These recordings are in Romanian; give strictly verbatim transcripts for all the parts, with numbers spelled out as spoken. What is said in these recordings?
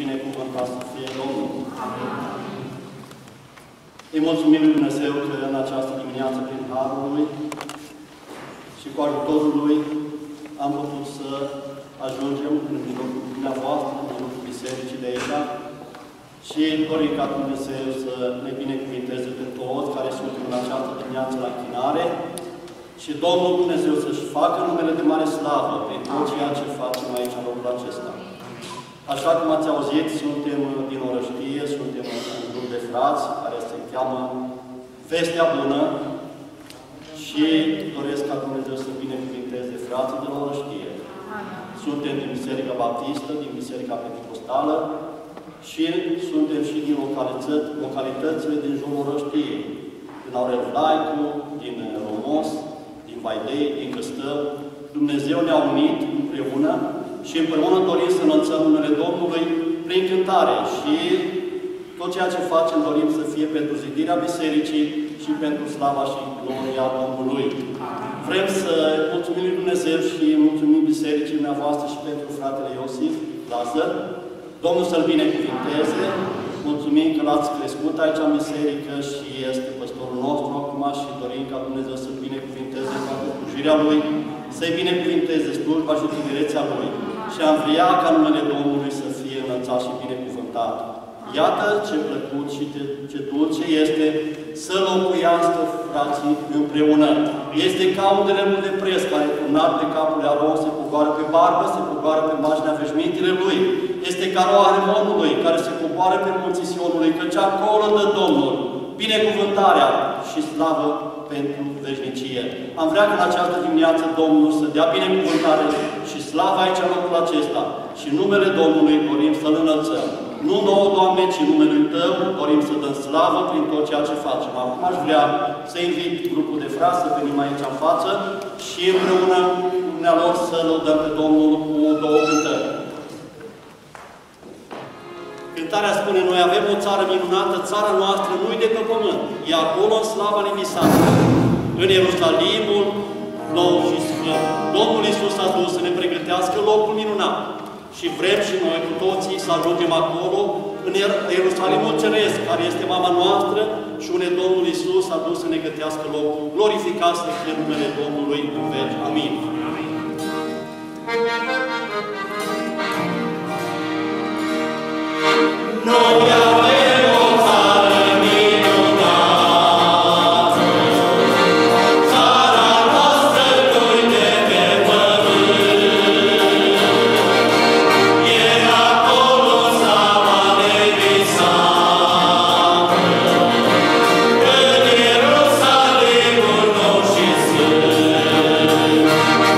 binecuvântat să fie Domnul. Îi mulțumim lui Dumnezeu că în această dimineață, prin Harul Lui și cu ajutorul Lui, am putut să ajungem în mijlocul dumneavoastră, în mijlocul bisericii de aici, și dorim ca Dumnezeu să ne binecuvinteze pe toți care suntem în această dimineață la închinare și Domnul Dumnezeu să-și facă numele de mare slavă prin tot ceea ce facem aici în locul acesta. Așa cum ați auzit, suntem din Orăștie, suntem un grup de frați care se cheamă Vestea Bună și doresc ca Dumnezeu să binecuvinteze frații de la Orăștie. Suntem din Biserica Baptistă, din Biserica Pentecostală și suntem și din localități, localitățile din jurul Orăștiei, din Aurel Vlaicu, din Romos, din Vaidei, din Căstău. Dumnezeu ne-a unit împreună și împreună dorim să înălțăm numele Domnului prin cântare și tot ceea ce facem dorim să fie pentru zidirea Bisericii și pentru slava și gloria Domnului. Vrem să mulțumim lui Dumnezeu și mulțumim Bisericii dumneavoastră și pentru fratele Iosif Lazar. Domnul să-l binecuvinteze. Mulțumim că l-ați crescut aici în biserică și este păstorul nostru acum și dorim ca Dumnezeu să-l binecuvinteze în toată slujirea lui, să-i binecuvinteze slujba și tinerețea lui. Și am vrea ca numele Domnului să fie înălțat și binecuvântat. Iată ce plăcut și ce dulce este să locuiască frații împreună. Este ca un de lemnul de pres care, turnat pe capul lui Aron, se coboară pe barbă, se coboară pe marginea veșmintele lui. Este ca roa Hermonului care se coboară pe munții Sionului, căci acolo dă Domnul binecuvântarea și slavă pentru veșnicie. Am vrea că în această dimineață Domnul să dea binecuvântare și slavă aici în locul acesta. Și numele Domnului dorim să-L înălțăm. Nu nouă, Doamne, ci numele Tău dorim să dăm slavă prin tot ceea ce facem. Acum aș vrea să invit grupul de frați să venim aici în față și împreună cu dumnealor să lăudăm pe Domnul cu două cântări. Cântarea spune: noi avem o țară minunată, țara noastră nu-i de pe pământ, e acolo în slava nevisată, în Ierusalimul nou și sfânt. Domnul Iisus a dus să ne pregătească locul minunat. Și vrem și noi cu toții să ajungem acolo, în Ierusalimul Ceresc, care este mama noastră și unde Domnul Iisus a dus să ne gătească locul. Glorificat să fie numele Domnului în veci. Amin. Noi avem o țară minunată, țara noastră nu-i de pe pământ, e acolo slava nevisată, în Ierusalimul nou și sfânt.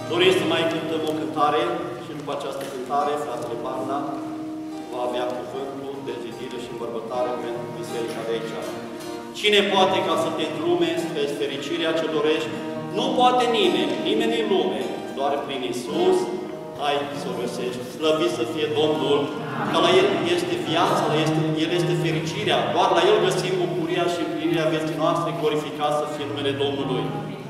Doresc să mai cântăm o cântare și după această cântare, fratele Barna va avea cuvântul de zidire și îmbărbătare pentru biserica de aici. Cine poate ca să te îndrume spre fericirea ce dorești? Nu poate nimeni, nimeni în lume, doar prin Iisus ai să o găsești. Slăvit să fie Domnul, că la El este viața, la este, El este fericirea, doar la El găsim bucuria și împlinirea vieții noastre, glorificat să fie numele Domnului.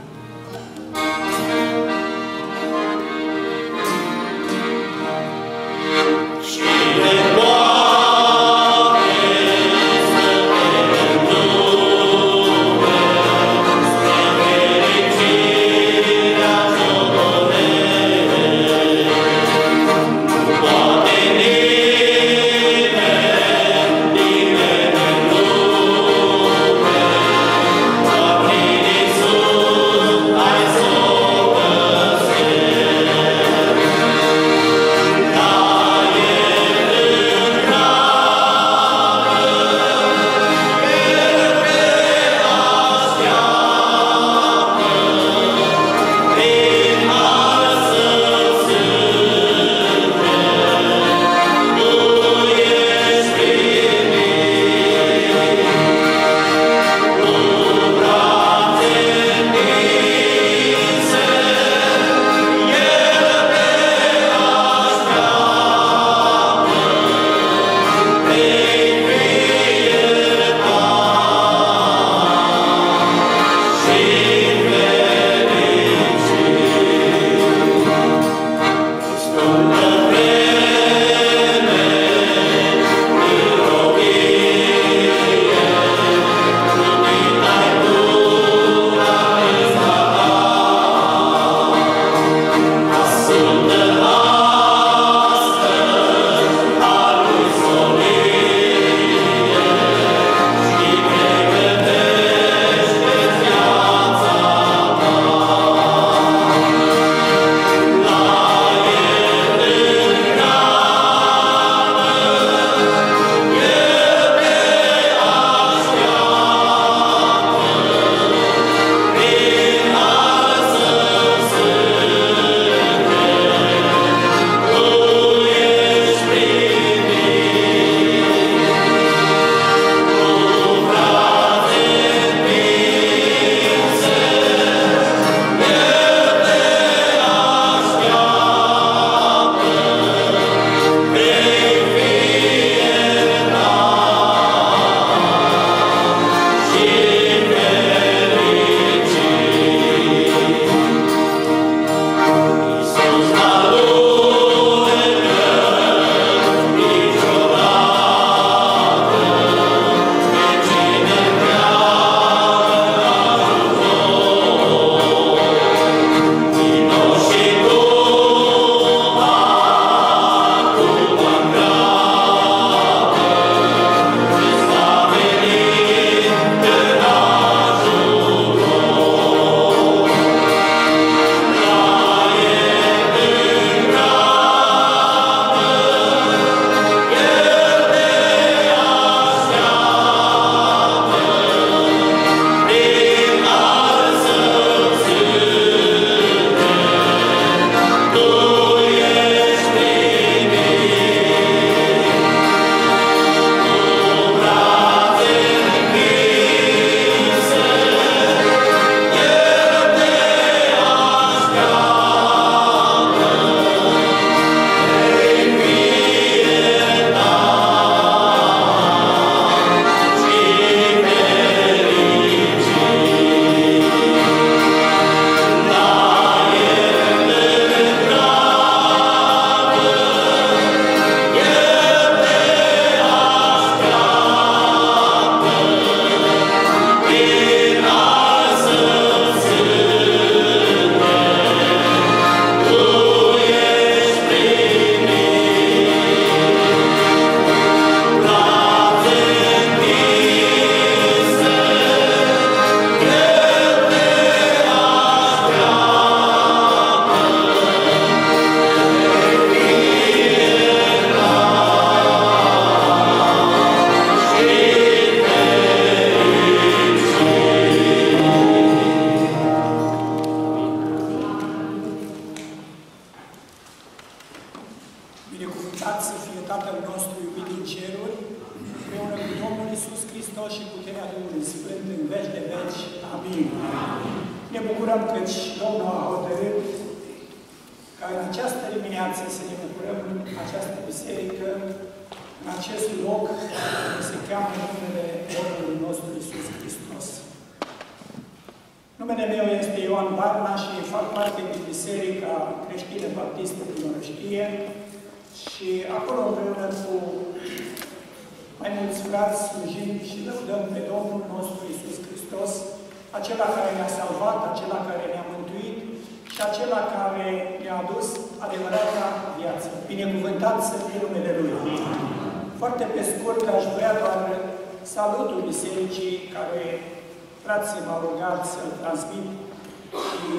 Cine poate Amin. Hristos și puterea Duhului Sfânt în veci de veci. Amin. Ne bucurăm căci Domnul a hotărât ca în această dimineață să ne bucurăm în această biserică, în acest loc care se cheamă numele Domnului nostru Iisus Hristos. Numele meu este Ioan Barna și fac parte din Biserica Creștină Baptistă din Orăștie și acolo împreună cu mai mulți frați slujim și lăudăm pe Domnul nostru Iisus Hristos, acela care ne-a salvat, acela care ne-a mântuit și acela care ne-a adus adevărata viață. Binecuvântat să fie numele Lui. Foarte pe scurt, aș vrea doar salutul bisericii care frații m-au rugat să-l transmit. Și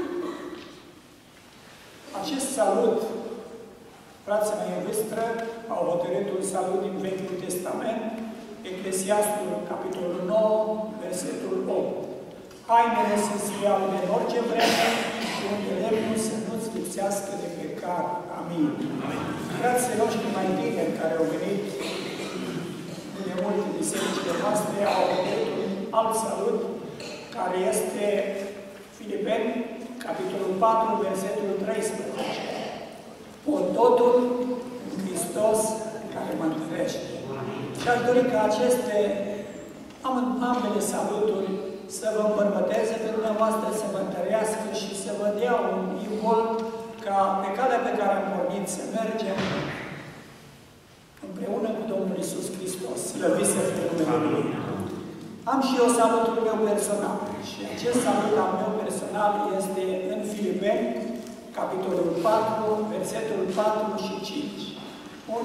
acest salut, frații mei în vârstă, au hotărât un salut din Vechiul Testament, Eclesiastul, capitolul nouă, versetul opt. Hainele să-ți fie albe în orice vreme și unde lemnul să nu-ți lipsească de pecar. Amin. Frații noștri mai tineri care au venit de multe bisericile noastre au hotărât un alt salut, care este Filipeni, capitolul patru, versetul treisprezece. Pot totul în Hristos care mă întărește. Și aș dori ca aceste ambele saluturi să vă îmbărbăteze pe dumneavoastră, să vă întărească și să vă dea un impol ca pe calea pe care am pornit să mergem împreună cu Domnul Iisus Hristos. Slăvit să fie numele Lui. Am și eu salutul meu personal. Și acest salut al meu personal este în Filipeni, capitolul patru, versetul patru și cinci. Un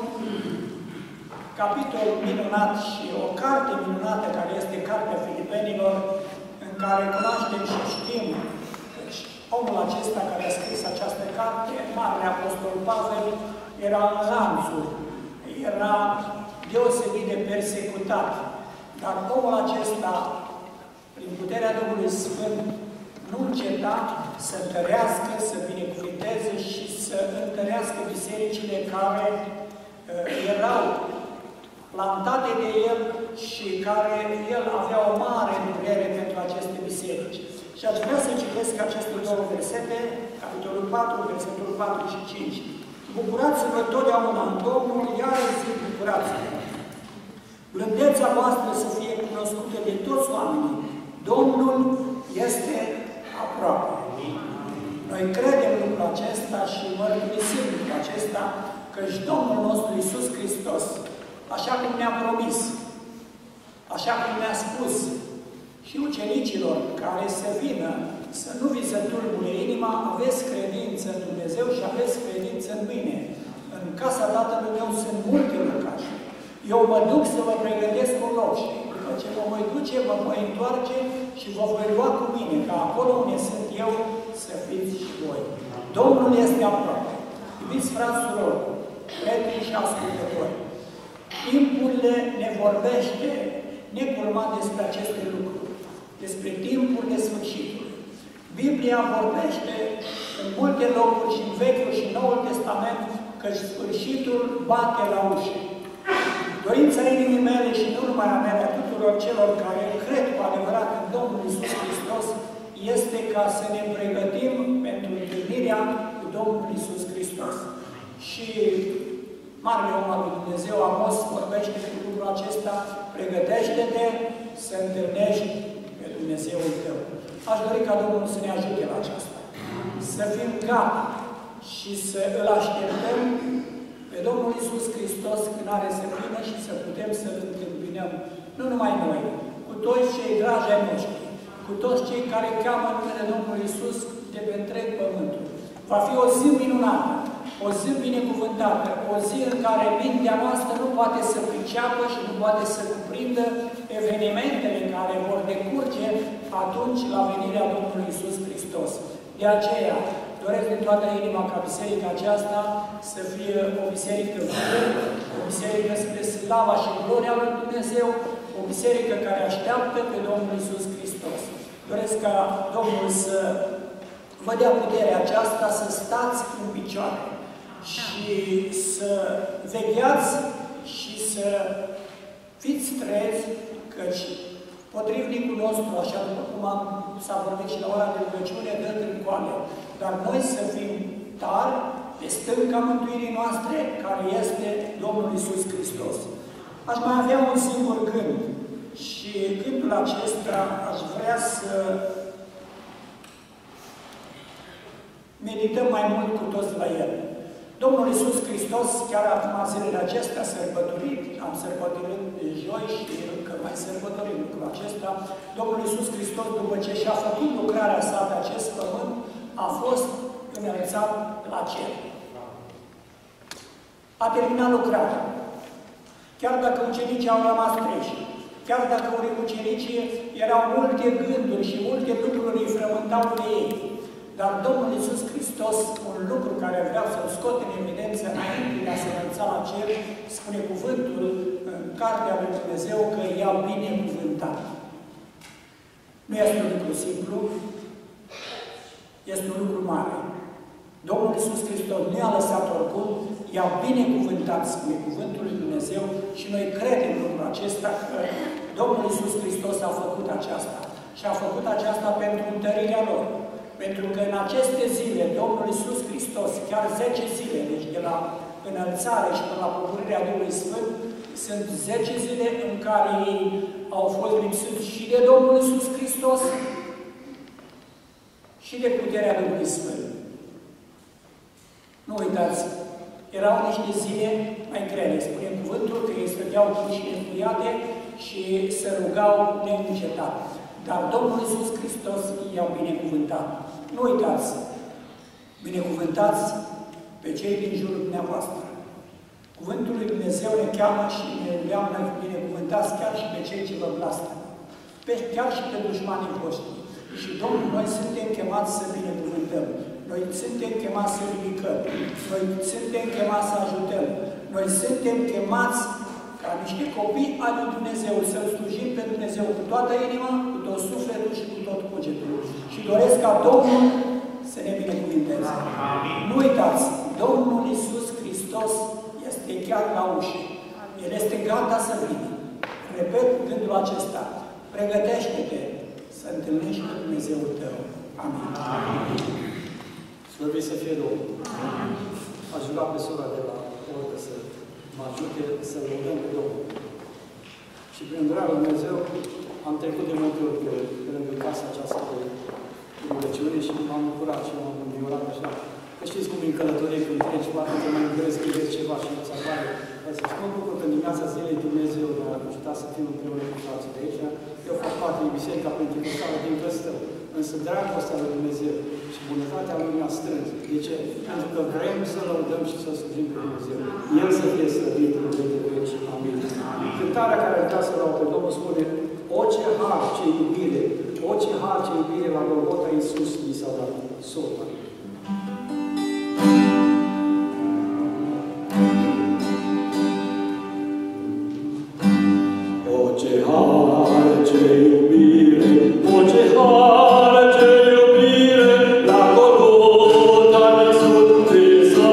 capitol minunat și o carte minunată care este Cartea Filipenilor, în care cunoaștem și știm. Deci, omul acesta care a scris această carte, Marele Apostol Pavel, era în lanțuri, era deosebit de persecutat. Dar omul acesta, prin puterea Duhului Sfânt, nu înceta să întărească, să binecuvânteze și să întărească bisericile care uh, erau plantate de el și care el avea o mare durere pentru aceste biserici. Și aș vrea să citesc aceste două versete, capitolul patru, versetul patru și cinci. Bucurați-vă totdeauna în Domnul, iar zic bucurați-vă. Blândețea voastră să fie cunoscută de toți oamenii. Domnul este aproape. Noi credem lucrul acesta și mărturisim lucrul acesta, căci Domnul nostru Iisus Hristos, așa cum ne-a promis, așa cum ne-a spus și ucenicilor care să vină, să nu vi se tulbure inima, aveți credință în Dumnezeu și aveți credință în mine. În casa Tatălui meu sunt multe locașe. Eu mă duc să vă pregătesc un loc și după ce mă voi duce, vă voi întoarce și vă voi lua cu mine, ca acolo unde sunt eu să fiți și voi. Domnul este aproape. Iubiți frați, surori, prieteni și ascultători, timpurile ne vorbește necurmat despre aceste lucruri, despre timpul de sfârșit. Biblia vorbește în multe locuri și în Vechiul și Noul Testament că sfârșitul bate la ușă. Dorința inimii mele și nu numai a mea, a tuturor celor care cred cu adevărat în Domnul Iisus Hristos, este ca să ne pregătim pentru întâlnirea cu Domnul Iisus Hristos. Și Marele om al lui Dumnezeu, Amos, vorbește cu lucrul acesta, pregătește-te să întâlnești pe Dumnezeul tău. Aș dori ca Domnul să ne ajute la aceasta. Să fim gata și să îl așteptăm pe Domnul Iisus Hristos când are să vină și să putem să-L întâmpinăm. Nu numai noi, cu toți cei dragi ai noștri, cu toți cei care cheamă numele Domnului Iisus de pe întreg pământul. Va fi o zi minunată, o zi binecuvântată, o zi în care mintea noastră nu poate să priceapă și nu poate să cuprindă evenimentele care vor decurge atunci la venirea Domnului Iisus Hristos. De aceea, doresc din toată inima ca biserica aceasta să fie o biserică vie, o biserică spre slava și gloria lui Dumnezeu, o biserică care așteaptă pe Domnul Iisus Hristos. Doresc ca Domnul să vă dea puterea aceasta să stați în picioare și să vegheați și să fiți treți căci potrivnicul nostru, așa cum am, s-a vorbit și la ora de rugăciune, dă târcoale, dar noi să fim tari pe stânca mântuirii noastre, care este Domnul Iisus Hristos. Aș mai avea un singur gând și gândul acesta aș vrea să medităm mai mult cu toți la el. Domnul Iisus Hristos, chiar acum zilele acestea sărbătorit, am sărbătorit de joi și încă mai sărbătorim lucrul acesta, Domnul Iisus Hristos, după ce și-a făcut lucrarea sa pe acest pământ, a fost înălțat la cer. A terminat lucrarea. Chiar dacă ucenicii au rămas treji, chiar dacă ucenicii erau multe gânduri și multe lucruri îi frământau pe ei, dar Domnul Iisus Hristos, un lucru care vreau să-l scot în evidență înainte de a se înălța la cer, spune cuvântul în Cartea lui Dumnezeu că i-au binecuvântat. Nu este un lucru simplu, este un lucru mare. Domnul Iisus Hristos nu i-a lăsat oricum, i-a binecuvântat, spune cuvântul lui Dumnezeu, și noi credem lucrul acesta că Domnul Iisus Hristos a făcut aceasta. Și a făcut aceasta pentru întărirea lor. Pentru că în aceste zile, Domnul Iisus Hristos, chiar zece zile, deci de la înălțare și până la pogorârea Duhului Sfânt, sunt zece zile în care ei au fost lipsiți și de Domnul Iisus Hristos și de puterea Duhului Sfânt. Nu uitați, erau niște zile mai grele. Spune cuvântul că ei stăteau puși neîncuiate și se rugau neîncetat. Dar Domnul Iisus Hristos i-au binecuvântat. Nu uitați, binecuvântați pe cei din jurul dumneavoastră. Cuvântul lui Dumnezeu ne cheamă și ne îndeamnă binecuvântați chiar și pe cei ce vă blastă. Pe, chiar și pe dușmanii voștri. Și Domnul, noi suntem chemați să binecuvântăm. Noi suntem chemați să ridicăm. Noi suntem chemați să ajutăm. Noi suntem chemați ca niște copii ai lui Dumnezeu, să-L slujim pe Dumnezeu cu toată inima, cu tot sufletul și cu tot cugetul. Și doresc ca Domnul să ne binecuvinteze. Nu uitați, Domnul Iisus Hristos este chiar la ușă. El este gata să vină. Repet gândul acesta. Pregătește-te să întâlnești pe Dumnezeul tău. Amin. Amin. Slăvit să fie Domnul. Aș ruga pe sora de la oră să mă ajute să lăudăm pe Domnul. Și prin dragul Dumnezeu am trecut de multe ori pe lângă casa aceasta de rugăciune și m-am bucurat și m-am înviorat așa. Că știți cum în călătorie, când treci, poate că mai îndrăzi, că vezi ceva și nu-ți apare. Să-ți mă bucur că în dimineața zilei Dumnezeu ne-a ajutat să fim împreună cu frații de aici. Eu fac parte din Biserica Pentecostală din Căstău. Însă dragostea lui Dumnezeu și bunătatea Lui ne-a strâns. De ce? Pentru că vrem să lăudăm și să slujim pe Dumnezeu. El să fie slăvit în veci de veci. Amin. Cântarea care ar vrea să laud pe Domnul spune: O ce har, ce iubire, o ce har, ce iubire la Golgota Iisus mi s-a dat. Sota. O ce har, ce iubire, o ce har, ce iubire, la Golgota Iisus mi s-a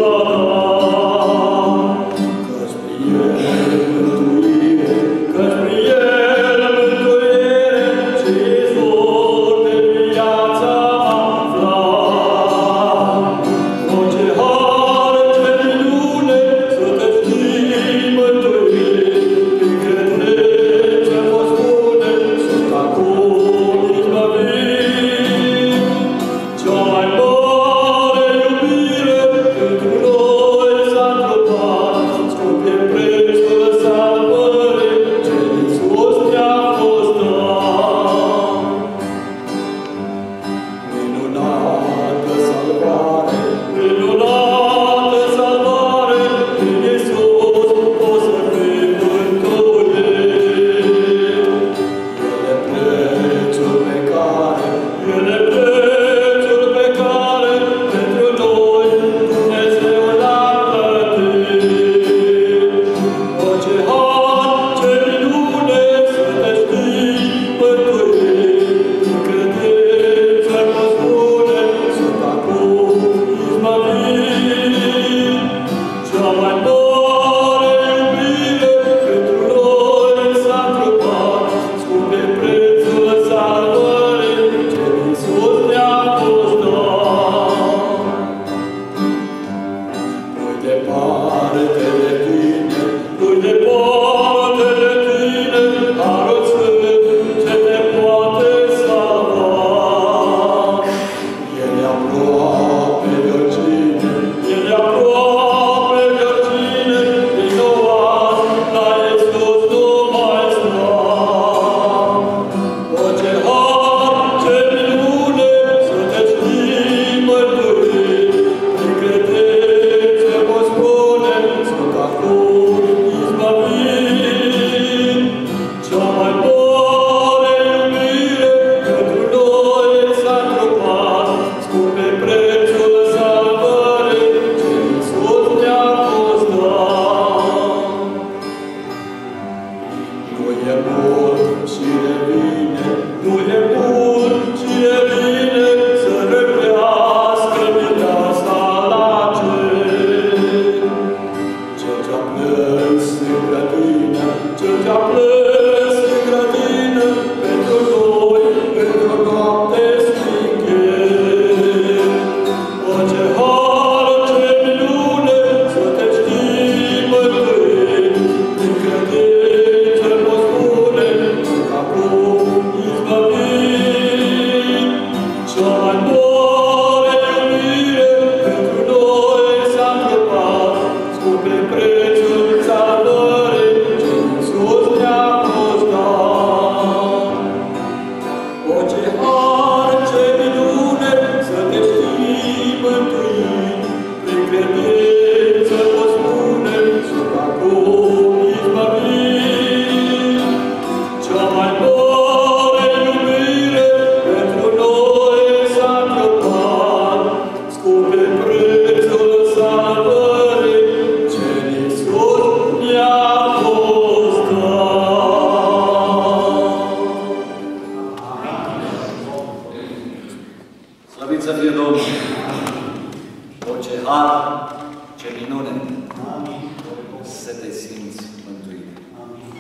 dat. Căci prin El mântuire, căci prin El mântuire, și izvor de viața aflat. Orice har, ce minune, Amin. să te simți mântuit. Amin.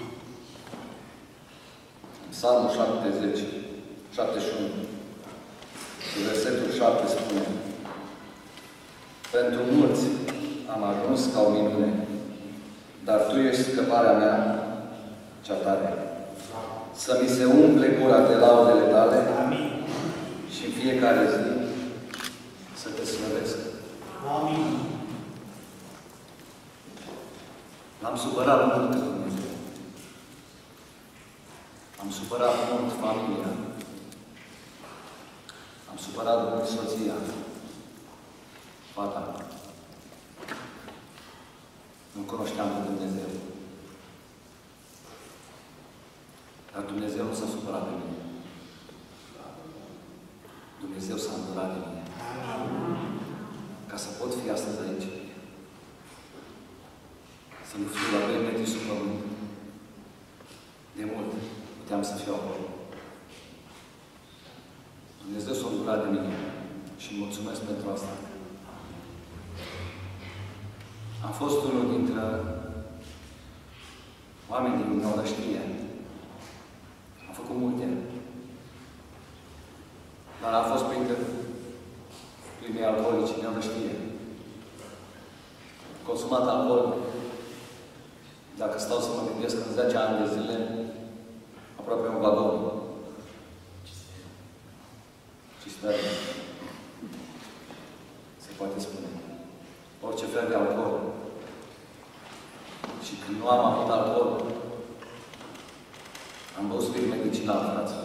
Psalmul șaptezeci, șaptezeci și unu, și versetul șapte spune: pentru mulți am ajuns ca o minune, dar Tu ești scăparea mea cea tare. Să mi se umple gura de laudele Tale. Amin. Și în fiecare zi să Te slăvesc. Amin. L-am supărat mult pe Dumnezeu. Am supărat mult familia. Am supărat mult soția, fata. Nu cunoșteam pe Dumnezeu. Dar Dumnezeu nu s-a supărat pe mine. Dumnezeu s-a îndurat de mine. Ca să pot fi astăzi aici. Să nu fiu la doi metri sub pământ. De mult puteam să fiu acolo. Dumnezeu s-a îndurat de mine și îmi mulțumesc pentru asta. Am fost unul dintre oamenii din Nădăștie. Am făcut multe. Dar am fost printre primii alcoolici din Nădăștie. Consumat alcool. Dacă stau să mă gândesc în zece ani de zile, aproape un vagon. Cisterna. Se poate spune. Orice fel de alcool. Și când nu am avut alcool, am băut spirit medicinal, fraților.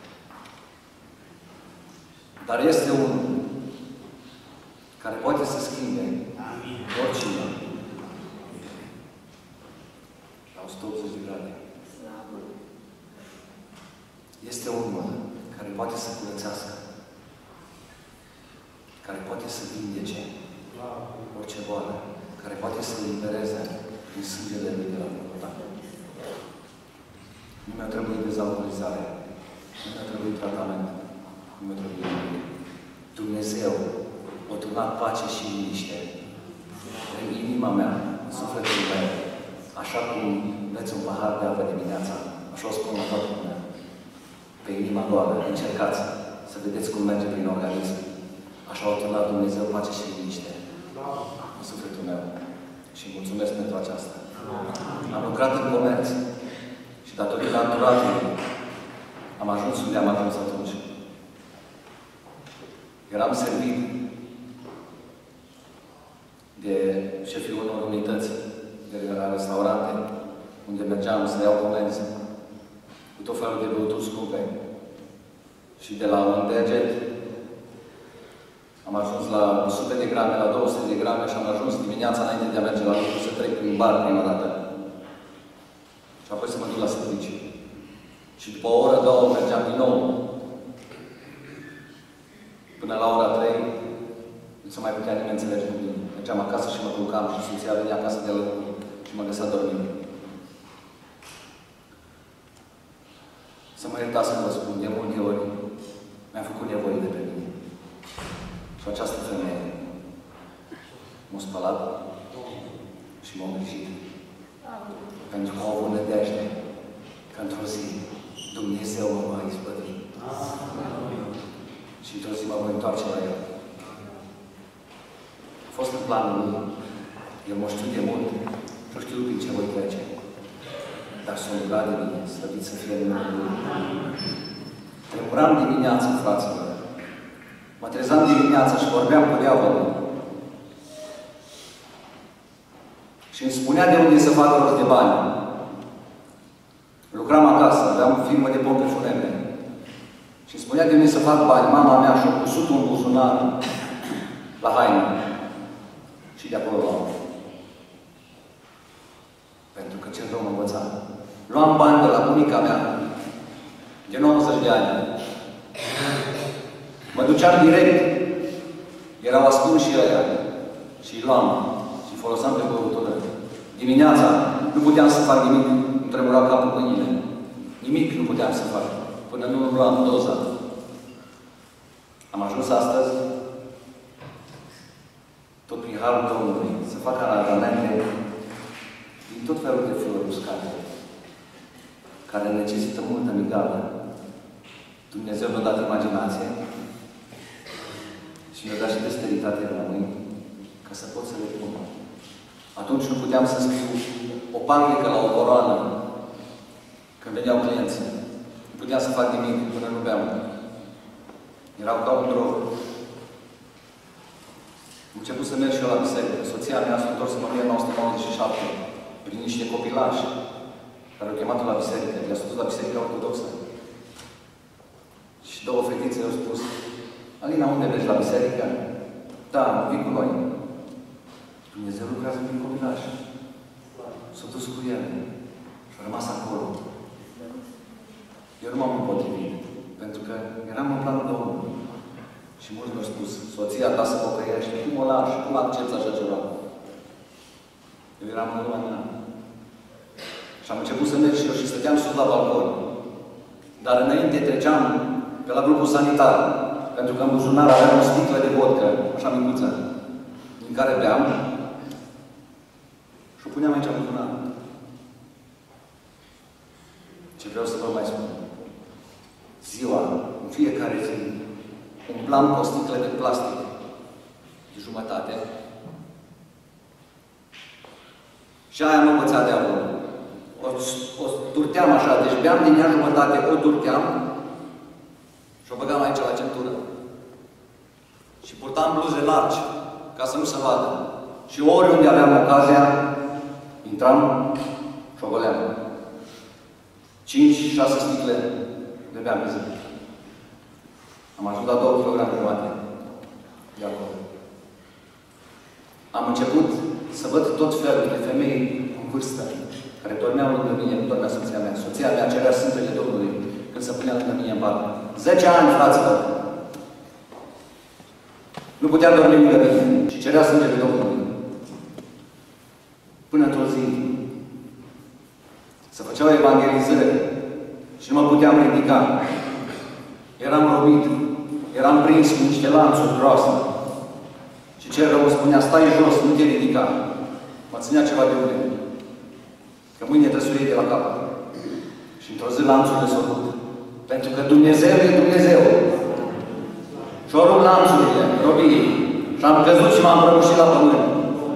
Dar este unul care poate să schimbe oricine. La o sută optzeci de grade. Este unul care poate să curățească. Care poate să vindece orice boală. Care poate să libereze din sângele lui de la Golgota. Nu mi-a trebuit dezalcoolizare. Nu mi-a trebuit tratament. Nu mi-a trebuit nimic. Dumnezeu a turnat pace și liniște în inima mea, în sufletul meu. Așa cum beți un pahar de apă dimineața, așa o spun la toată lumea. Pe inima goală, încercați să vedeți cum merge prin organism. Așa a turnat Dumnezeu pace și liniște în sufletul meu. Și mulțumesc pentru aceasta. Am lucrat în comerț și datorită anturajului am ajuns unde am ajuns atunci. Eram servit de șefii unor unități de la restaurante, unde mergeam să iau comenzi cu tot felul de băuturi scumpe. Și de la un deget am ajuns la o sută de grame, la două sute de grame și am ajuns dimineața înainte de a merge la lucru să trec prin bar prima dată. Și apoi să mă duc la serviciu. Și după o oră, două, mergeam din nou. Până la ora trei, nu se mai putea nimeni înțelege cu mine. Mergeam acasă și mă culcam și soția venea acasă de la lucru și mă găsea dormit. Să mă iertați să vă spun, de multe ori mi-am făcut nevoile pe mine. Și această femeie m-a spălat și m-a îngrijit. Pentru că au avut nădejde că într-o zi Dumnezeu mă va izbăvi. Și într-o zi mă voi întoarce la El. A fost în planul lui. El mă știu de mult. Nu știu prin ce voi trece. Dar s-a rugat de mine, slăvit să fie numele Lui. Tremuram dimineața, fraților. Mă trezam dimineața și vorbeam cu diavolul. Și îmi spunea de unde să facă rost de bani. Lucram acasă, aveam o firmă de pompe funebre. Și îmi spunea de unde să fac bani. Mama mea și-a cusut un buzunar la haină. Și de acolo luam. Pentru că cel rău mă învăța. Luam bani de la bunica mea, de nouăzeci de ani. Mă duceam direct. Erau ascunși și ăia. Și îi luam. Și foloseam pe băutură. Dimineața nu puteam să fac nimic. Îmi tremura capul mâinile. Nimic nu puteam să fac. Până nu luam doza. Am ajuns astăzi Harul Domnului, să facă aranjamente din tot felul de flori uscate, care necesită multă migală. Dumnezeu mi-a dat imaginație și mi-a dat și dexteritate la mâini, ca să pot să le pun. Atunci nu puteam să scriu o panglică la o coroană când veneau clienții. Nu puteam să fac nimic până nu beam. Erau ca un drog. Am început să merg și eu la biserică. Soția mea s-a întors în o mie nouă sute nouăzeci și șapte prin niște copilași care au chemat-o la biserică. I-a spus la biserica ortodoxă. Și două fetițe au spus: Alina, unde mergi la biserică? Da, vin cu noi. Dumnezeu lucrează prin copilași. S-a dus cu ele și a rămas acolo. Eu nu m-am împotrivit, pentru că eram în planul Domnului. Și mulți mi-au spus: soția ta se pocăiește, cum o lași, cum accepți așa ceva? Eu eram în lumea mea. Și am început să merg și eu și stăteam sus la balcon. Dar înainte treceam pe la grupul sanitar, pentru că în buzunar aveam o sticlă de vodcă, așa micuță, din care beam și o puneam aici în buzunar. Ce vreau să vă mai spun? Ziua, în fiecare zi, umblam cu o sticlă de plastic de jumătate și aia mă învăța diavolul. O, o turteam așa, deci beam din ea jumătate, o turteam și o băgam aici la centură. Și purtam bluze largi, ca să nu se vadă. Și oriunde aveam ocazia, intram și o goleam. Cinci, șase sticle de beam pe zi. Am ajuns la două kilograme jumate de alcool. Am început să văd tot felul de femei în vârstă, care dormeau lângă mine, nu dormea soția mea. Soția mea cerea Sfântele Domnului când se punea lângă mine în pat. Zece ani, fraților! Nu putea dormi lângă mine și cerea Sfântele Domnului. Până într-o zi se făceau evangelizări și nu mă puteam ridica. Eram robit, eram prins cu niște lanțuri groase. Și cel rău spunea: stai jos, nu te ridica. Mă ținea ceva de urmă. Că mâine trebuie să o iei de la capăt. Și într-o zi lanțurile s-au rupt. Pentru că Dumnezeu e Dumnezeu. Și-o rupt lanțurile, robiei. Și am căzut și m-am prăbușit la pământ.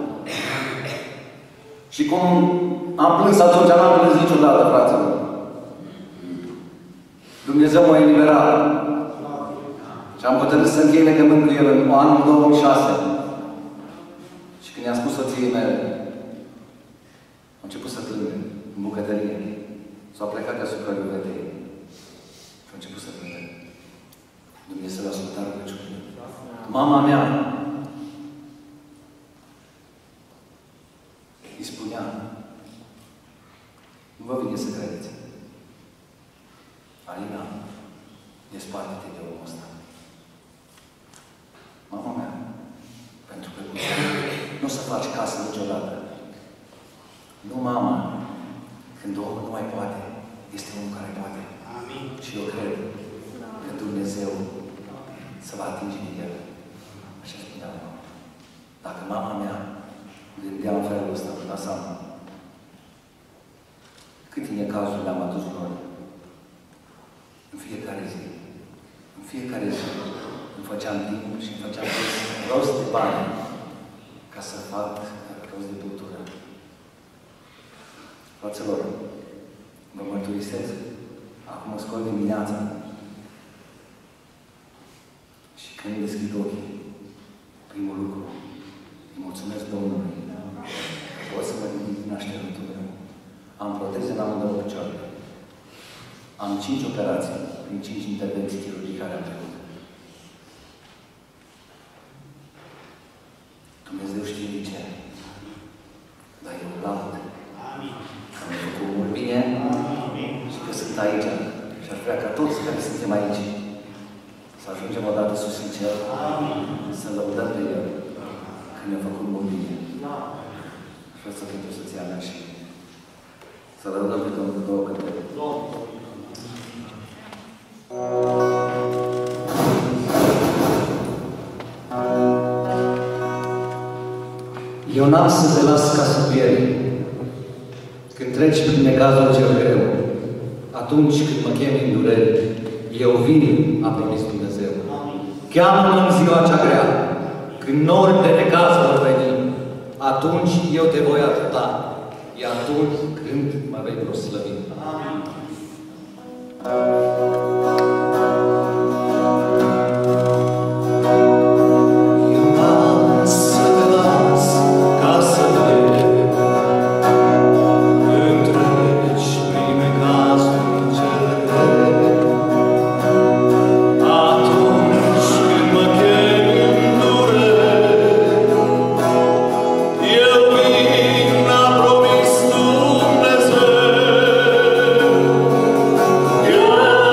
Și cum am plâns atunci, n-am plâns niciodată, fraților. Dumnezeu m-a eliberat. Și am hotărât să închei legământ cu El în anul două mii șase. Și când i-am spus soției mele, am început să plângă în bucătărie. S-au plecat deasupra iubetei. Și am început să plângă. Dumnezeu a ascultat rugăciunile. Mama mea îi spunea: nu vă vine să credeți. Alina, desparte-te de omul ăsta. Mama mea, pentru că nu o să faci casă niciodată. Nu, mama, când omul nu mai poate, este unul care poate. Amin. Și eu cred că Dumnezeu să va atinge de el. Așa spunea mama. Dacă mama mea gândea în felul ăsta, la seama, câte necazuri le-am adus noi? În fiecare zi. În fiecare zi îmi făceam timp și îmi făceam rost de bani ca să fac rost de băutură. Fraților, vă mărturisesc, acum mă scot dimineața și când îmi deschid ochii, primul lucru, îi mulțumesc Domnului că pot să mă ridic din așteptătul meu. Am proteze în amândouă picioare. Am cinci operații, prin cinci intervenții chirurgicale am trecut. Dumnezeu știe de ce. Dar eu laud. Că mi-a făcut mult bine și că sunt aici. Și ar vrea ca toți care suntem aici să ajungem odată sus în cer, să lăudăm pe El că ne-a făcut mult bine. Și vreau să pentru soția mea și să lăudăm pe Domnul două cântări. Eu n-am să te las ca să pieri. Când treci prin necazul cel greu, atunci când mă chemi în durere, eu vin, a promis Dumnezeu. Cheamă-mă în ziua cea grea, când nori de necaz vor veni, atunci eu te voi ajuta, e atunci când mă vei proslăvi. Amin. Yeah.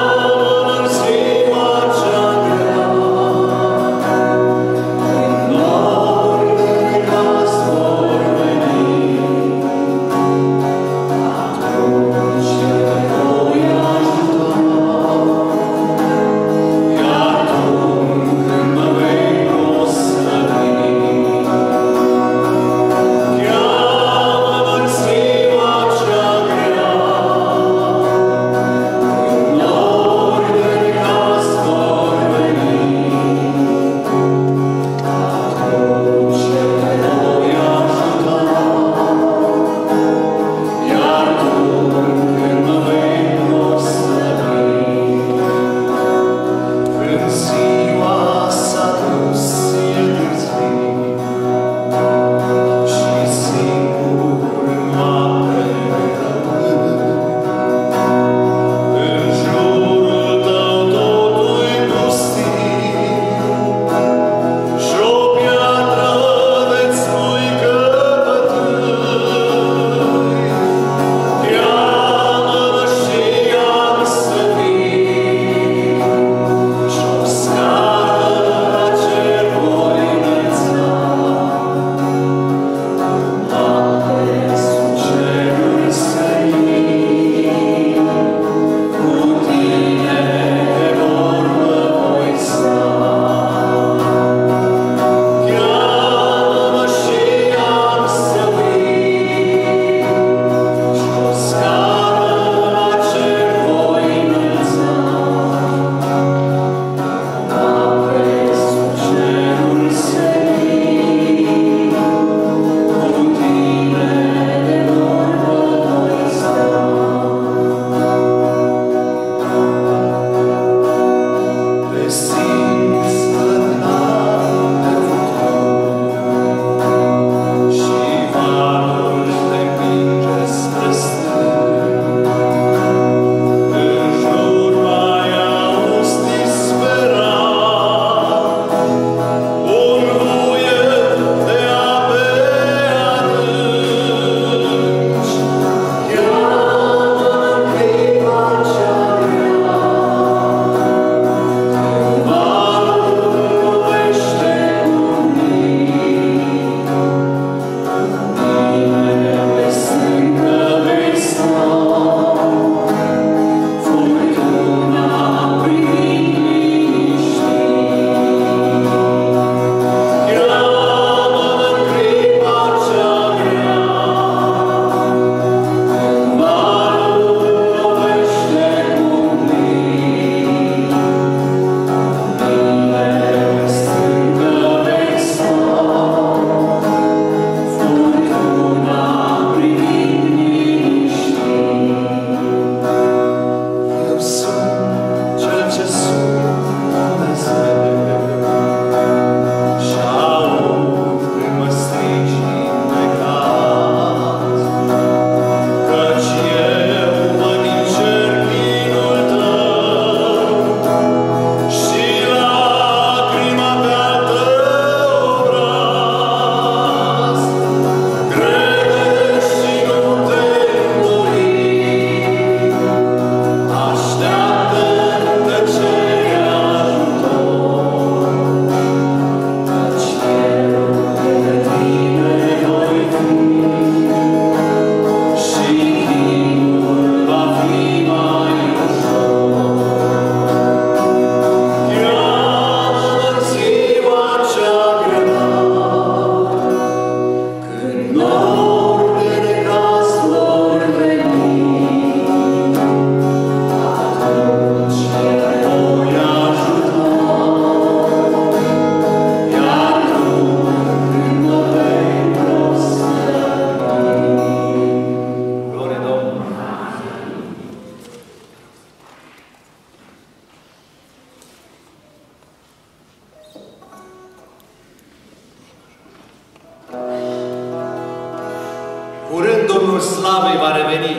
Curând Domnul Slavei va reveni.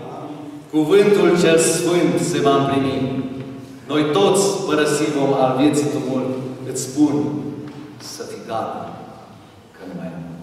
Cuvântul cel Sfânt se va împlini. Noi toți, părăsiți vom al vieții tumult, îți spun să fii gata, că nu mai e mult.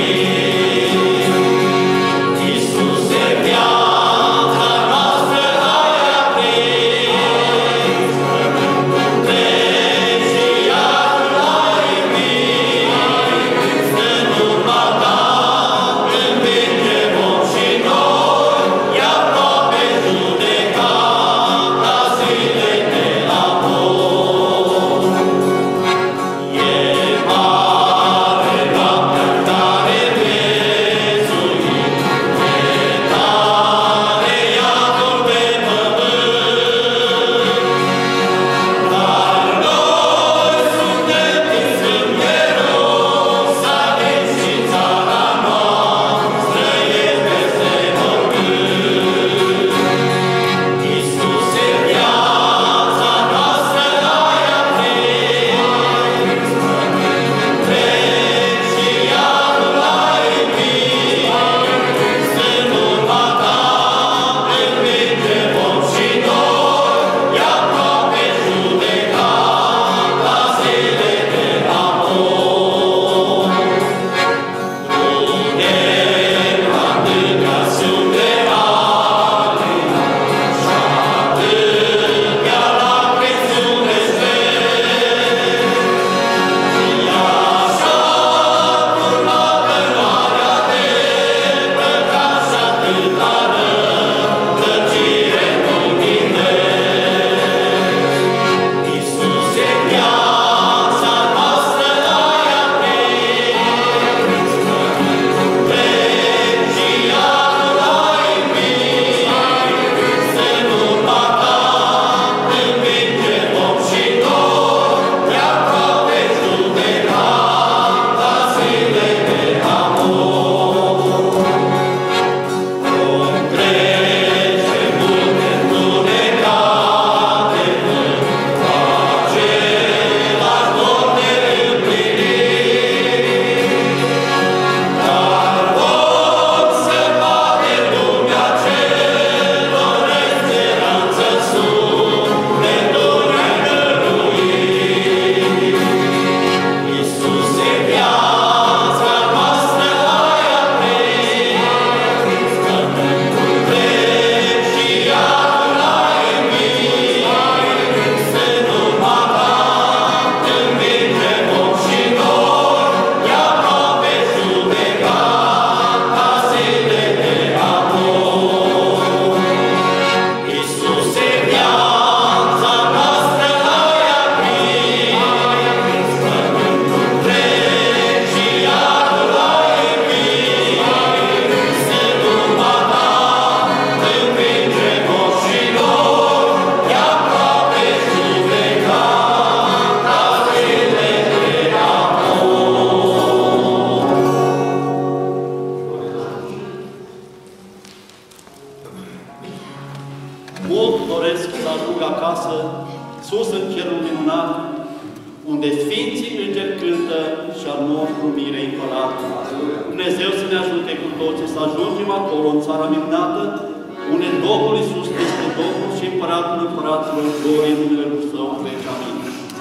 Iisuse, viața noastră minunat, unde Sfinții Îngeri cântă și al nostru mire împărat. Dumnezeu să ne ajute cu toții să ajungem acolo, în țara minunată, unde Domnul Iisus este Domnul și Împăratul Împăraților, glorie în numele Lui Său, veci. Amin.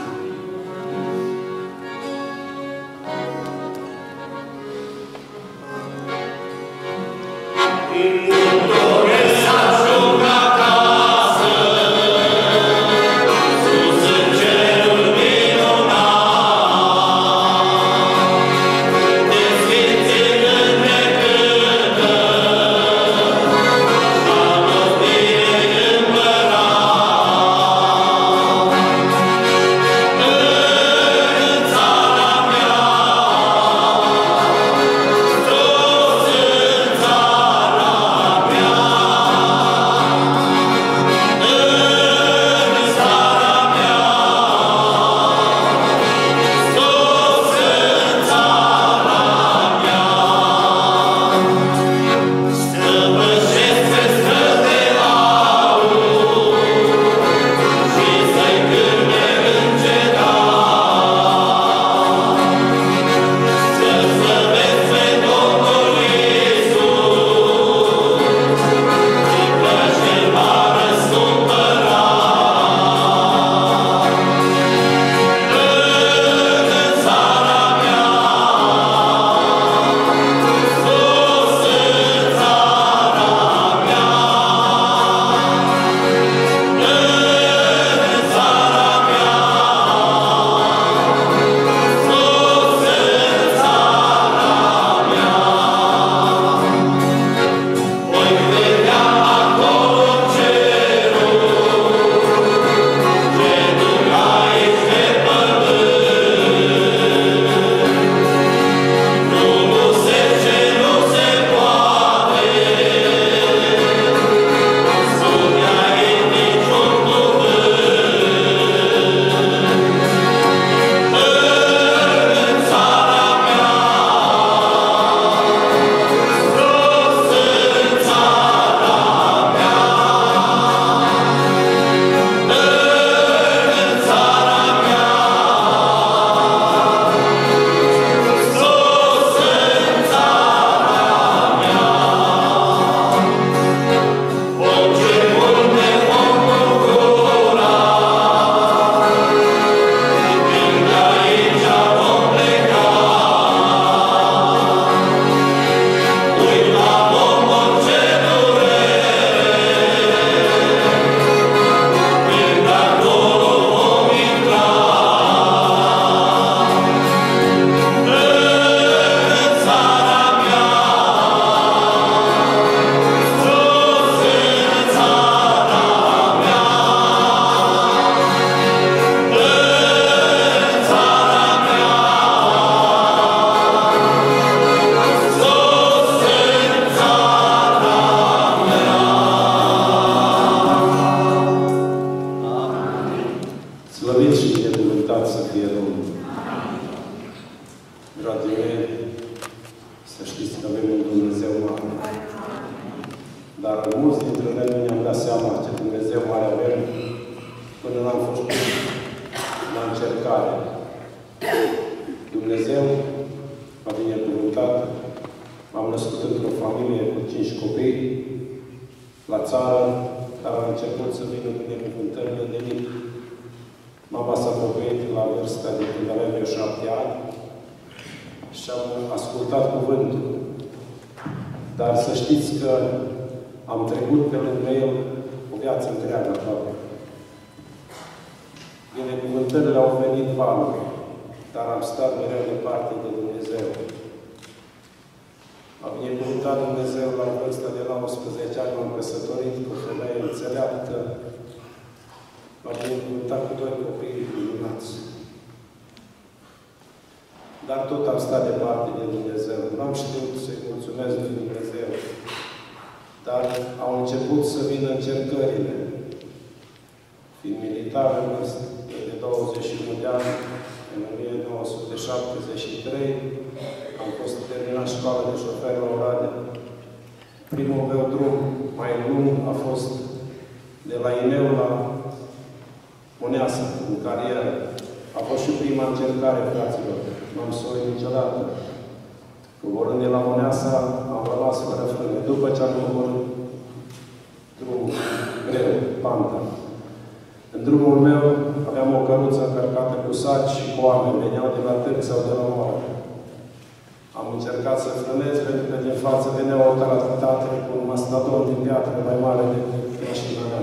Dar tot am stat departe de Dumnezeu. Nu am știut să-i mulțumesc lui Dumnezeu. Dar au început să vină încercările. Fiind militar în vârstă de douăzeci și unu de ani, în o mie nouă sute șaptezeci și trei, am fost terminat școala de șofer la Oradea. Primul meu drum mai lung a fost de la Ineu la Moneasă, în carieră. A fost și prima încercare, fraților. Nu-am sorit niciodată. Coborând de la Moneasa, am rămas fără frâne. După ce am coborât drumul greu, panta. În drumul meu aveam o căruță încărcată cu saci și cu oameni. Veneau de la Târg sau de la Moară. Am încercat să frânez, pentru că din față venea o taratate cu un mastodon din piatră mai mare decât mașina mea.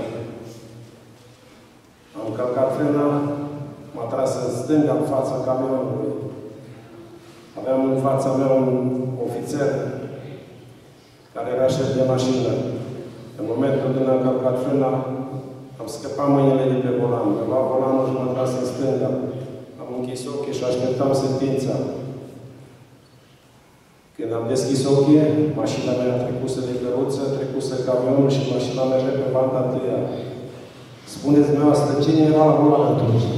Am călcat frâna, m-a tras în stânga, în fața camionului. Aveam în fața mea un ofițer care era șef de mașină. În momentul când am călcat frâna, am scăpat mâinile de pe volan. Am luat volanul și m-am tras în stânga. Am închis ochii și așteptam sentința. Când am deschis ochii, mașina mea trecuse de căruță, trecuse camionul și mașina merge pe banda întâia. Spuneți dumneavoastră, cine era la volan atunci?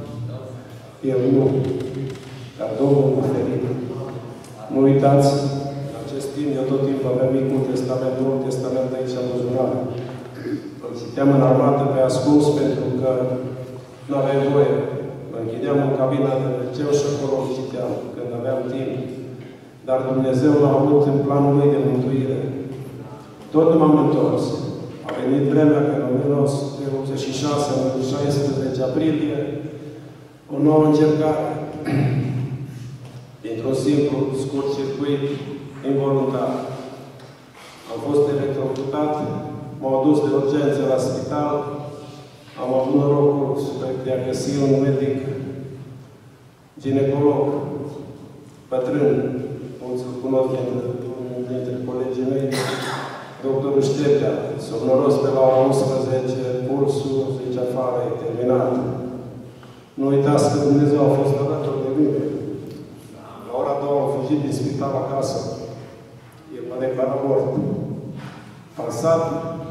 Eu nu. Dar Domnul m-a ferit. Nu uitați, în acest timp, eu tot timpul aveam Micul Testament, Noul Testament aici în buzunar. Îl citeam în armată pe ascuns pentru că nu aveam voie. Mă închideam în cabina de liceu și acolo îl citeam, când aveam timp. Dar Dumnezeu l-a avut în planul lui de mântuire. Tot nu m-am întors. A venit vremea că în o mie nouă sute optzeci și șase, în șaisprezece aprilie, o nouă încercare. Dintr-un simplu scurt circuit involuntar. Am fost electrocutat, m-au dus de urgență la spital, am avut norocul de a găsi un medic ginecolog, bătrân, mulți îl cunosc dintre colegii mei, doctorul Ștepea, somnoros pe la ora unsprezece, pulsul, zice afară, e terminat. Nu uitați că Dumnezeu a fost alături de mine. La ora a doua am fugit din spital acasă. El m-a declarat mort. Palsat,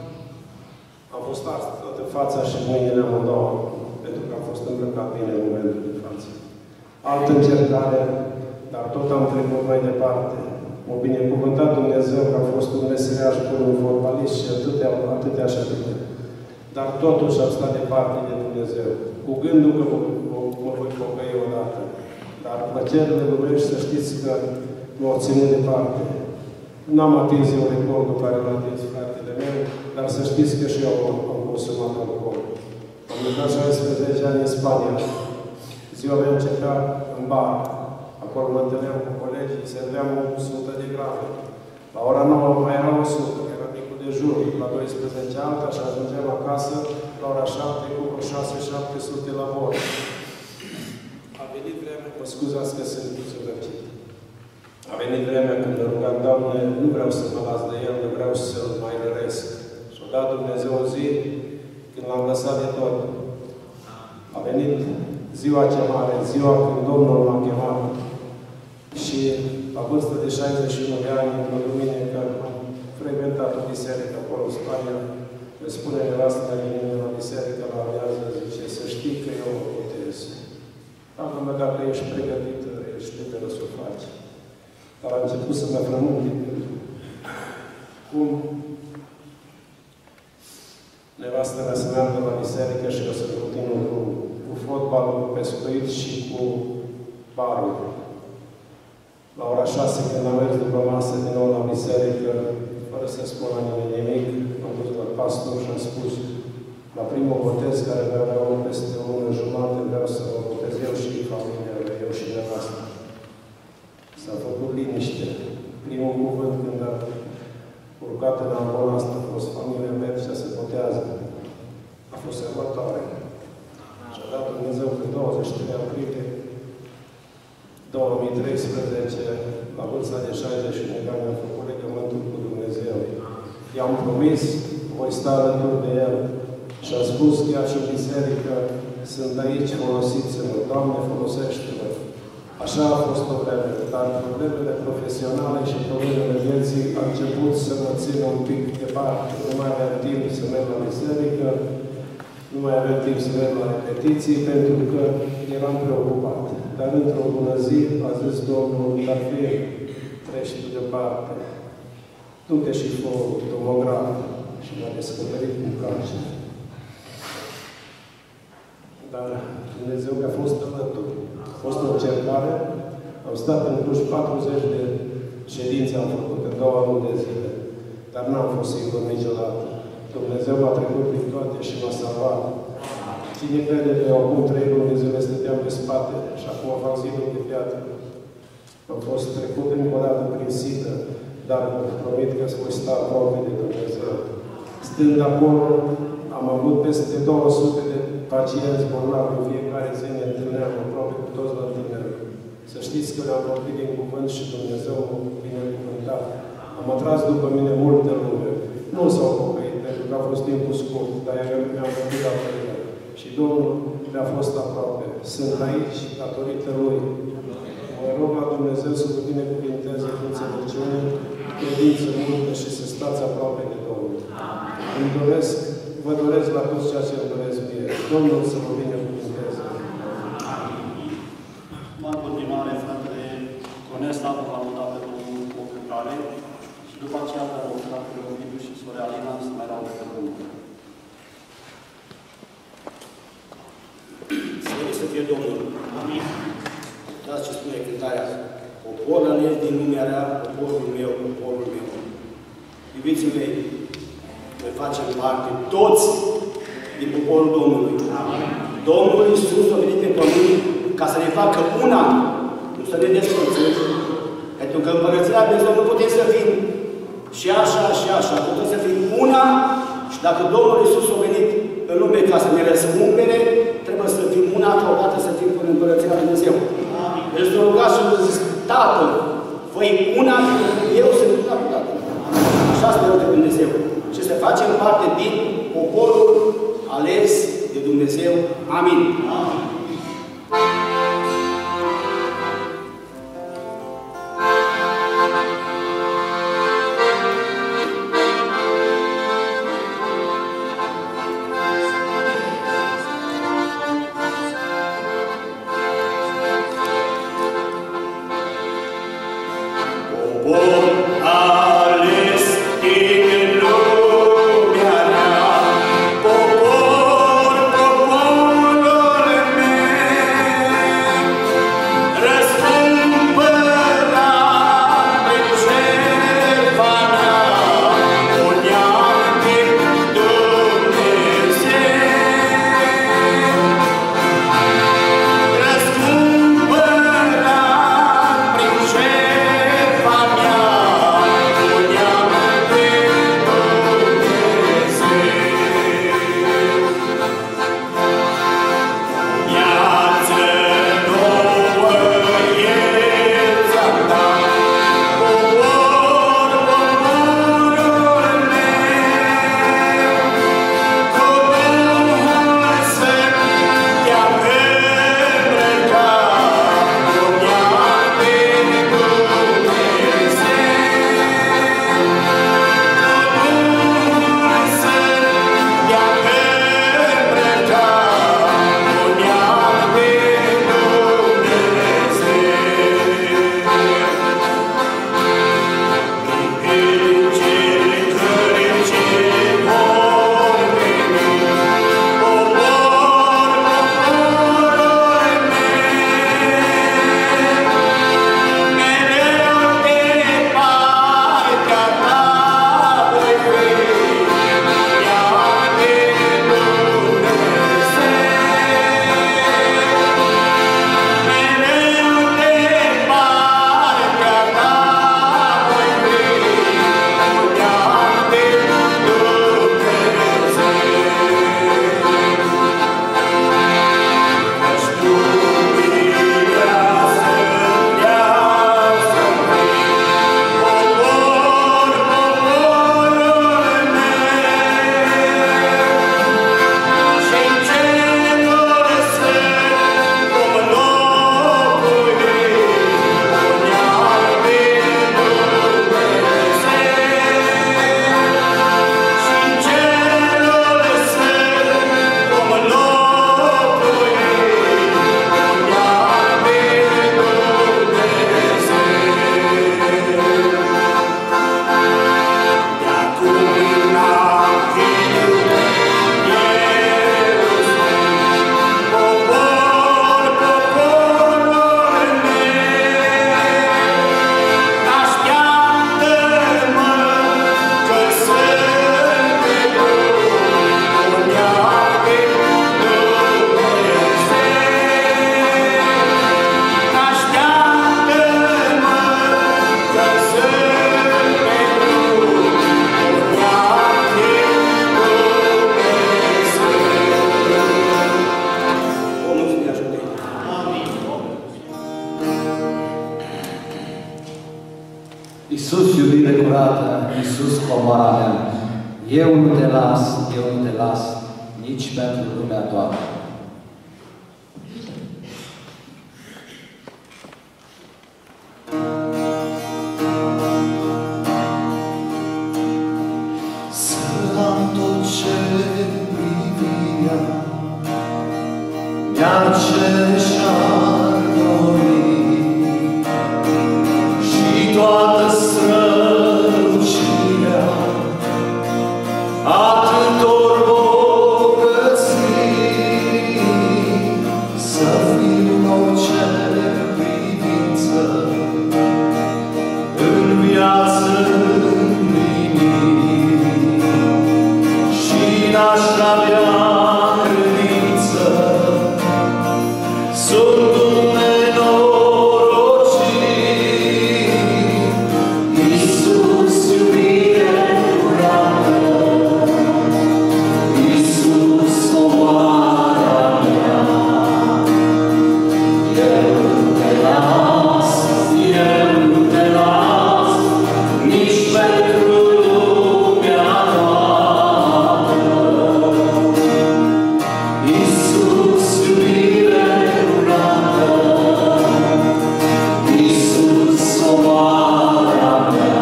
am fost ars toată fața și mâinile amândouă, pentru că am fost îmbrăcat bine în momentul de față. Altă încercare, dar tot am trecut mai departe. M-a binecuvântat Dumnezeu că am fost un meseriaș până un fotbalist și atâtea, atâtea și atâtea. Dar totuși am stat departe de Dumnezeu, cu gândul că mă, mă, mă voi pocăi odată. Dar plăcerile lumești, să știți că m-au ținut departe. N-am atins eu recordul care l-a atins fratele meu, dar să știți că și eu am, am consumat alcool. Am lucrat șaisprezece ani în Spania. Ziua mea începea în bar. Acolo mă întâlneam cu colegii, serveam o sută de grame. La ora nouă mai era o sută, că era micul dejun. La douăsprezece alta și ajungeam acasă la ora șapte cu vreo șase șapte sute la bord. A venit vremea, mă scuzați că sunt săvârcit. A venit vremea când mă rugam, Doamne, nu vreau să mă las de el, nu vreau să-l mai răresc. Și-a dat Dumnezeu o zi când l-am lăsat de tot. A venit ziua cea mare, ziua când Domnul m-a chemat. Și la vârstă de șaizeci și unu de ani, în duminică, am frecventat o biserică acolo în Spania. Îmi spune nevastă mine la biserică, la amiază, zice, să știi că eu o botez. Dacă mă, dacă ești pregătit, ești liberă să o faci. Dar a început să mă frământe. Cum nevastă mea să meargă la biserică și eu să continuu cu fotbalul, cu pescuit și cu barul. La ora șase, când am mers după masă din nou la biserică, fără să spun la nimeni nimic, am dus la pastor și am spus, la primul botez care va avea unul peste o lună jumătate, vreau să mă botez eu și familia mea, eu și nevastă. S-a făcut liniște. Primul cuvânt când a urcat în ambola asta a fost familia mea și se botează. A fost sărbătoare. Și a dat Dumnezeu pe douăzeci și trei aprilie două mii treisprezece, la vârsta de șaizeci și unu de ani, am făcut legământul cu Dumnezeu. I-am promis, voi sta alături de El. Și a spus chiar și în biserică, sunt aici, folosiți-mă, Doamne, folosește-mă. Așa a fost o vreme, dar problemele profesionale și problemele vieții au început să mă țină un pic departe. Nu mai aveam timp să merg la biserică, nu mai aveam timp să merg la repetiții, pentru că eram preocupat. Dar într-o bună zi a zis Domnul, dar fie, treci tu departe. Du-te și fă tomograf și m-a descoperit cu cancer. dar Dumnezeu că a fost alături. A fost o încercare, am stat în Cluj patruzeci de ședințe, am făcut în două luni de zile, dar n-am fost singur niciodată. Dumnezeu a trecut prin toate și m-a salvat. Cine crede că eu acum trei luni de zile stăteam pe spate și acum fac zilul de piatră. Am fost trecut încă o dată prin sită, dar promit că voi sta aproape de Dumnezeu. Stând acolo, am avut peste două sute de pacienți bolnavi, în fiecare zi ne întâlneam, aproape cu toți la întâlnire. Să știți că le-am vorbit din cuvânt și Dumnezeu m-a binecuvântat. Am atras după mine multe lume. Nu s-au pocăit, pentru că a fost timpul scurt, dar eu mi-am vorbit la părere. Și Domnul mi-a fost aproape. Sunt aici, datorită Lui. Mă rog la Dumnezeu să vă binecuvinteze cu înțelepciune, credință multă și să stați aproape de Domnul. Îmi doresc, vă doresc la toți ceea ce îmi doresc mie. Domnul să vă binecuvinteze. În continuare, fratele Conesta vă va muta pe Domnul cu o cântare și după aceea vă rog fratele Ovidiu și Sorea Alina să mai raude pe Domnul. Slăvit să fie Domnul. Amin. Dați ce spune cântarea. Poporul ales din lumea rea, poporul meu, poporul meu. Iubiții mei, noi facem parte toți din poporul Domnului. Amin. Domnul Iisus a venit pe pământ ca să ne facă una, nu să ne despărțim. Pentru că împărăția Lui Dumnezeu nu putem să fim și așa, și așa. Putem să fim una și dacă Domnul Iisus a venit în lume ca să ne răscumpere, trebuie să fim una ca o dată să fim în împărăția Lui Dumnezeu. Deci să rugați și vă zis, Tatăl, fă-i una, eu sunt una cu Tatăl. Așa speră de Dumnezeu. Și să facem parte din poporul ales de Dumnezeu. Amin. Amin. Fire! Iisus, iubire curată, Iisus, comoara mea, eu nu te las, eu nu te las, nici pentru lumea toată. Să am tot ce privirea mi-ar ce și-ar dori și toată strălucirea atâtor bogății, să fiu în orice privință, în viață împlinit, și n-aș avea credință, sunt un nenorocit. Iisus, iubire curată, Iisus, comoara mea, eu nu te las, eu nu te las, nici pentru lumea toată. Iisus, iubire curată, Iisus, comoara mea,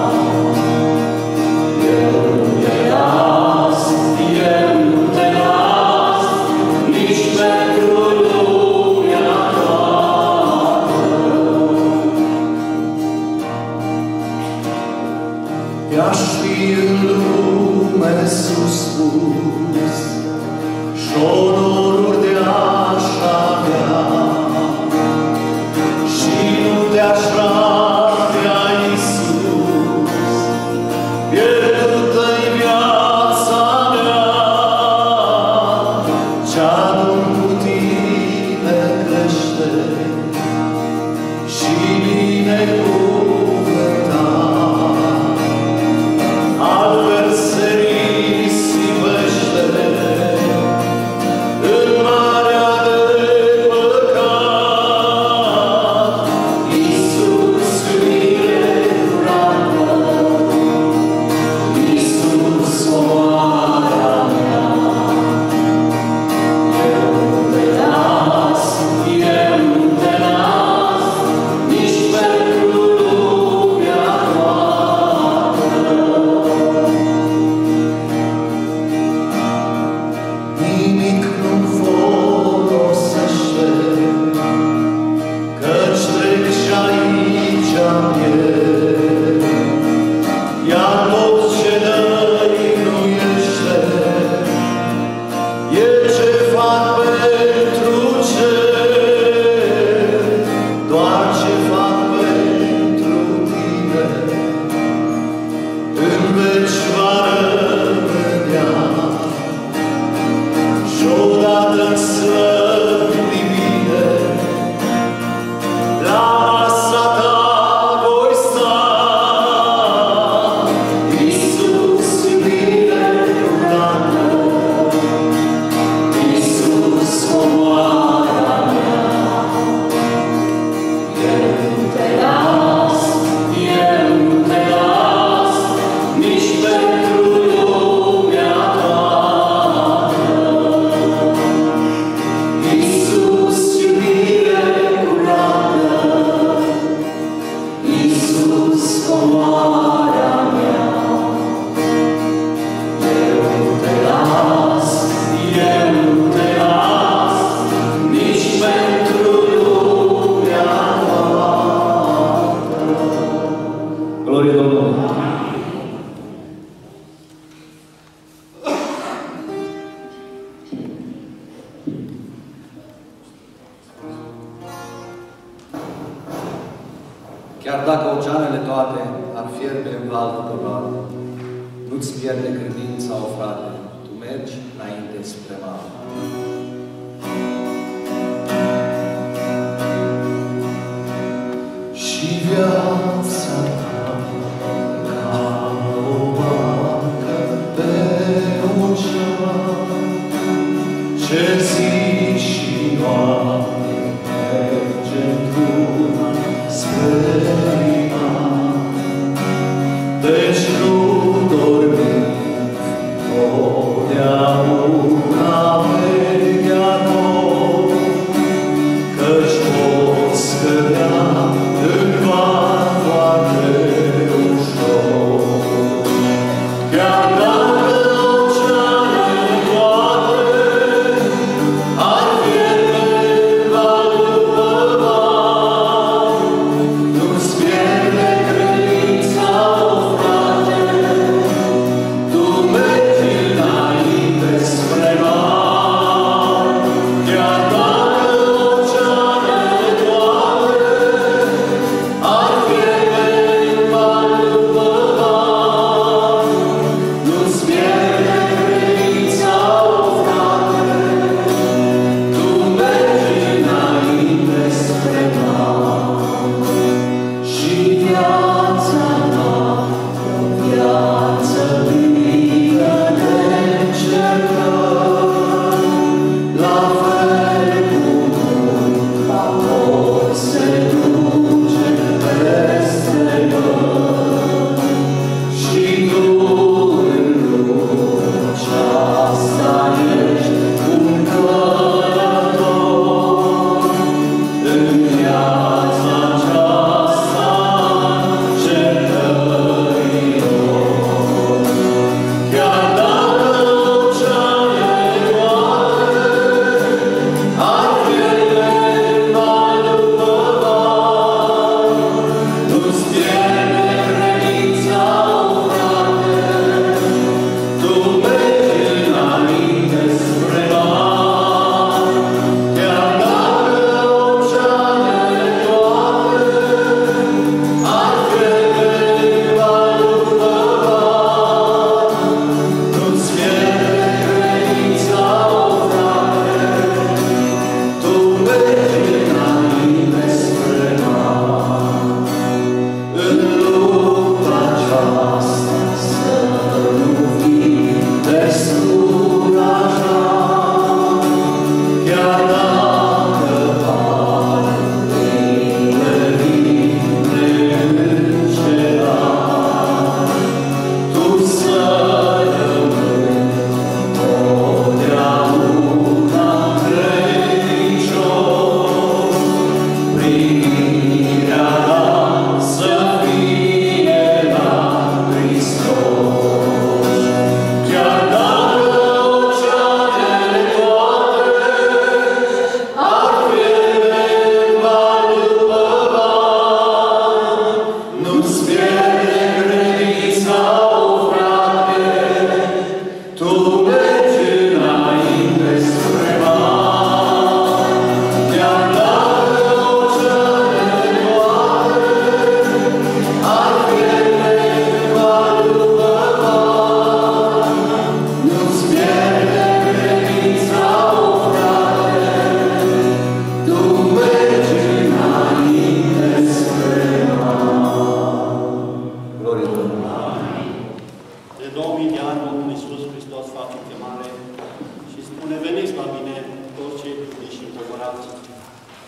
eu nu te las, eu nu te las, nici pentru lumea toată. Te-aș fi în lume suspus și onoruri de aș avea, și nu te-aș avea, Iisus, pierdută-i viața mea, ce-adun cu tine crește și binecuvântat, altfel se risipește în marea de păcat. Iisus, iubire curată, Iisus, comoara mea, eu nu te las, eu nu te las, nici pentru lumea toată. Nimic nu-mi folosește, căci trec și aici-a pierd, iar tot ce dăinuiește e ce fac pentru cer, doar ce fac pentru tine, în veci va rămânea. Și odată-n slăvi divine, la masa ta voi sta. Iisus, iubire curată, Iisus, comoara mea, eu nu te las, eu nu te las, nici pentru lumea toată. Iisus, iubire curată, Iisus, comoara mea, eu nu te las, eu nu te las, nici pentru lumea toată. Glorie Domnului! Chiar dacă oceanele toate ar fierbe în valul lor, nu-ți pierde credința, o frate, tu mergi înainte spre mare. Și viața ta ca o barcă pe ocean, ce zi și noapte merge tu spre iman.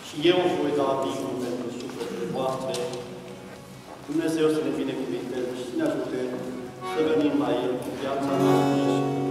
și eu voi da timpul pentru sufletele voastre. Dumnezeu să ne binecuvinteze și să ne ajute să venim la El cu viața noastră și